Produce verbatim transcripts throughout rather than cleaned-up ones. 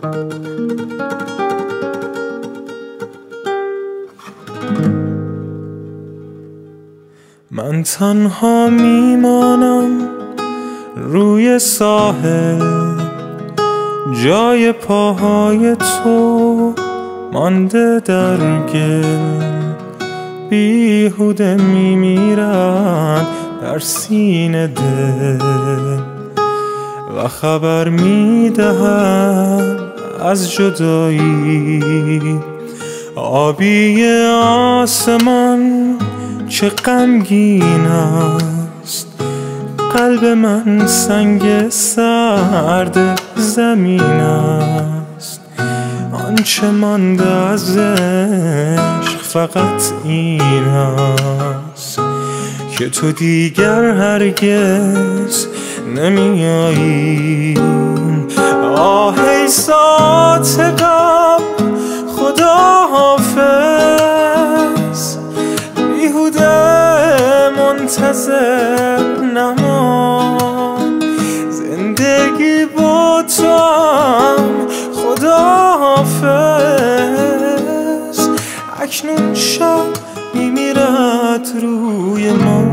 من تنها میمانم روی ساحل، جای پاهای تو مانده در گل. بیهوده میمیرد در سینه دل و خبر میدهد از جدایی. آبی آسمان چه غمگین است، قلب من سنگ سرد زمین است. آنچه مانده از عشق فقط این است که تو دیگر هرگز نمیایی. آه ای ساعت غم خدا حافظ، بیهوده منتظر نمان. زندگی با تو هم خدا حافظ، اکنون شب میمیرد روی ما.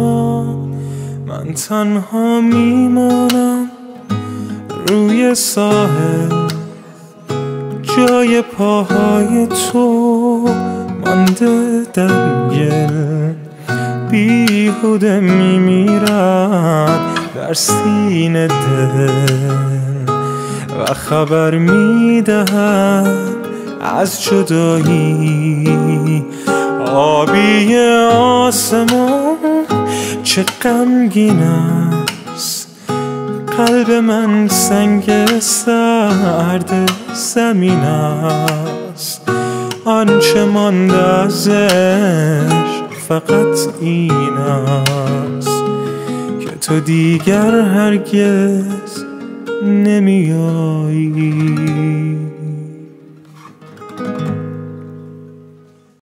من تنها میمانم روی ساحل، جای پاهای تو مانده در گل. بیهوده میمیرد در سینه دل و خبر میدهد از جدایی. آبی آسمان چه غمگین است، قلب من سنگ سرد زمین است. آنچه مانده از عشق فقط این است که تو دیگر هرگز نمیایی.